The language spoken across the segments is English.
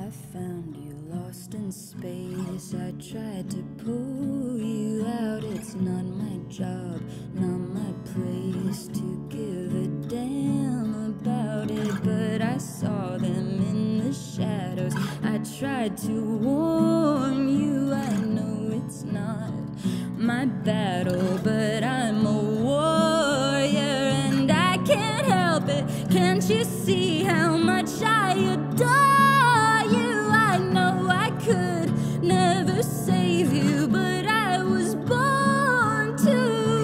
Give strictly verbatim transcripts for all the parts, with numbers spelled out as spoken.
I found you lost in space. I tried to pull you out. It's not my job, not my place to give a damn about it. But I saw them in the shadows. I tried to warn you. I know it's not my battle, but I'm a warrior and I can't help it. Can't you see how much I adore you? I know I could never save you, but I was born to.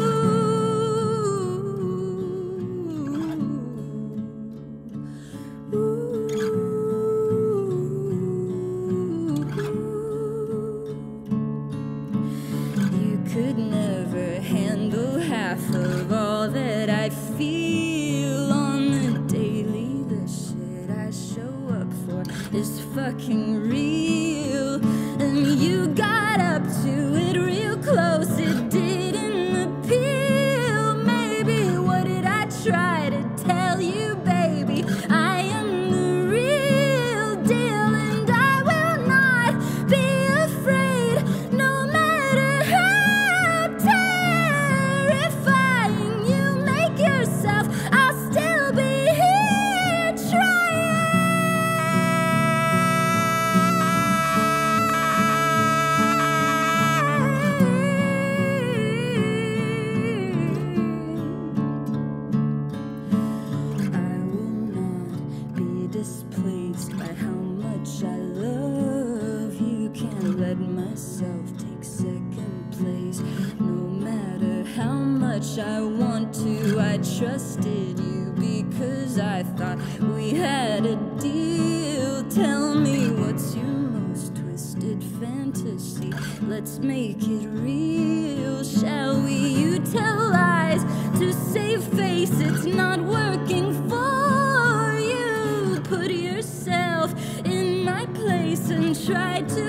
You could never handle half of all that I feel on the daily. The shit I show up for is fucking real, and you got up to it real close. It didn't appeal. Maybe what did I try to tell you, baby? I am the real deal, and I will not be afraid, no matter how terrifying you make yourself. I'll still be here trying. I will not be displaced by how much I love you. Can't let myself take second place, no matter how much I want to. I trusted you because I thought we had a deal. Tell me, what's your most twisted fantasy? Let's make it real, shall we? You tell lies to save face. It's not working for you. Put yourself in my place and try to